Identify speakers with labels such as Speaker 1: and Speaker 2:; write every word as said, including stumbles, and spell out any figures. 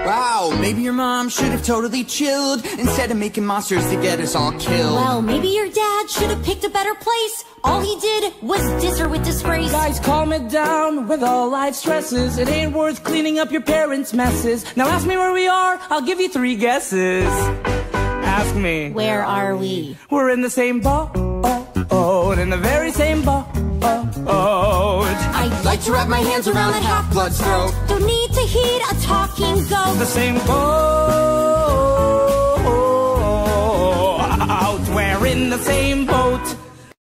Speaker 1: Wow, maybe your mom should have totally chilled instead of making monsters to get us all killed.
Speaker 2: Well, maybe your dad should have picked a better place. All he did was diss her with disgrace.
Speaker 3: Guys, calm it down with all life stresses. It ain't worth cleaning up your parents' messes. Now ask me where we are, I'll give you three guesses. Ask me.
Speaker 2: Where are we?
Speaker 3: We're in the same boat, in the very same boat.
Speaker 1: I'd like to wrap my hands around that half-blood's throat.
Speaker 2: Don't need to heed a talking goat.
Speaker 3: The same boat, we're in the same boat.